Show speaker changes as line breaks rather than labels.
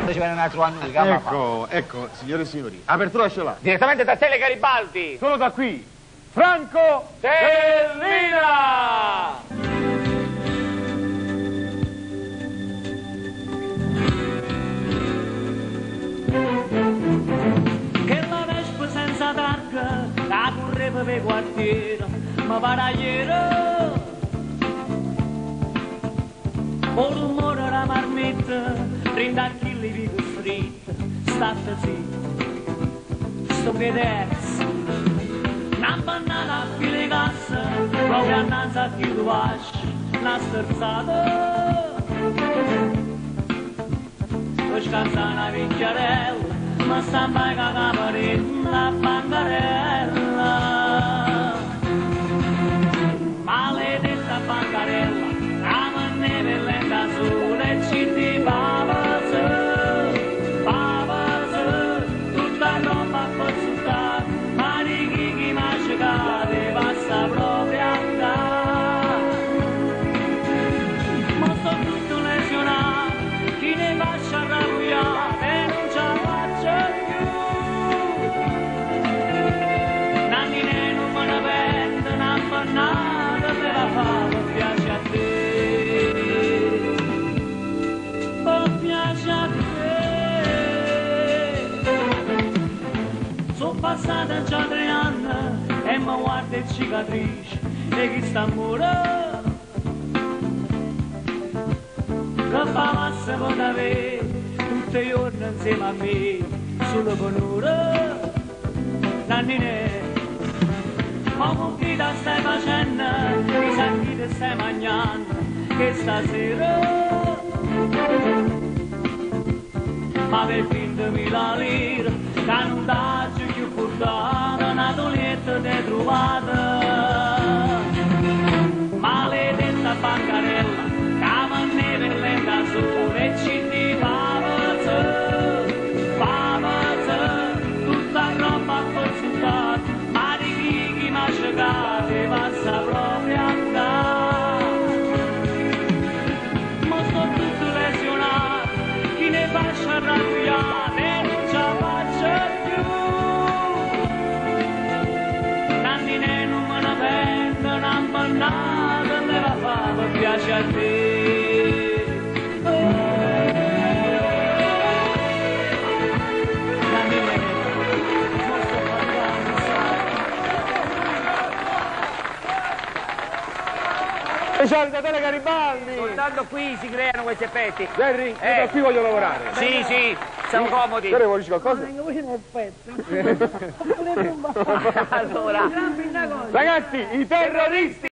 Ci viene un altro anno di
Ecco, signore e signori, apertura ce l'ha.
Direttamente da Tele Garibaldi.
Solo da qui, Franco
Tellina!
Che la vespa senza targa, la correva per quartiere, ma paragliera. O rumore la marmetta, 30 kg di fritta, state zitto, sto che terzo. Una banana a fine cassa, proprio annanzi a chi lo vascia, una sterzata. Poi scansa una picchiarella, ma stampa che caparella, la bancarella. Maledetta bancarella, ama neve lenta sole e ci ti pavase, tutta roba pozzuttata, manichi chi mascicate, passa proprio a andare. Ma sto tutto lesionato, chi ne faccia arrabbiare e non ce la faccio più. Nannine non me ne vende, una bannata me la fa, mi piace a te. Sono passata già 3 anni e mi guarda il cicatrice e chi sta a morire che fa massa per avere tutti i giorni insieme a me sulle penure. Nannine, ma con chi la stai facendo, mi sa chi ti stai mangiando che stasera. Ma per 20.000 lire, che non daccio più portata, una toglietta t'è trovata. Maledetta bancarella, che mi neve lenta sole e ci ti pavase, tutta roba pozzuttata, ma di chi mascicate passa proprio a andare. Ma sto tutto lesionato, chi ne faccia arrabbiare e non ce la faccio più. Nannine non me ne vende, una bannata me la fa, mi piace a te. Nannine, non sto parlando,
Speciale da Tele Garibaldi!
Soltanto qui si creano questi effetti.
Jerry, io da qui voglio lavorare.
Sì, siamo comodi.
Jerry, vuoi dire qualcosa?
Allora,
Ragazzi, i terroristi!